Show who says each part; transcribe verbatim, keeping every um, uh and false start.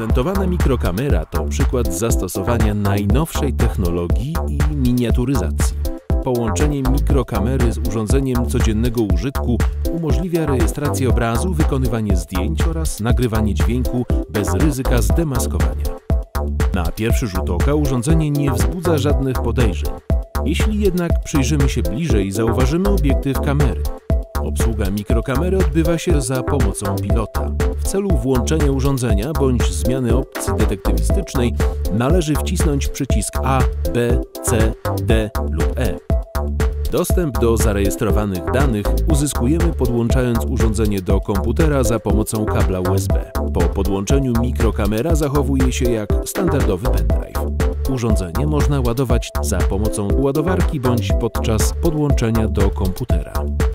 Speaker 1: Prezentowana mikrokamera to przykład zastosowania najnowszej technologii i miniaturyzacji. Połączenie mikrokamery z urządzeniem codziennego użytku umożliwia rejestrację obrazu, wykonywanie zdjęć oraz nagrywanie dźwięku bez ryzyka zdemaskowania. Na pierwszy rzut oka urządzenie nie wzbudza żadnych podejrzeń. Jeśli jednak przyjrzymy się bliżej, zauważymy obiektyw kamery. Obsługa mikrokamery odbywa się za pomocą pilota. W celu włączenia urządzenia bądź zmiany opcji detektywistycznej należy wcisnąć przycisk A, B, C, D lub E. Dostęp do zarejestrowanych danych uzyskujemy podłączając urządzenie do komputera za pomocą kabla U S B. Po podłączeniu mikrokamera zachowuje się jak standardowy pendrive. Urządzenie można ładować za pomocą ładowarki bądź podczas podłączenia do komputera.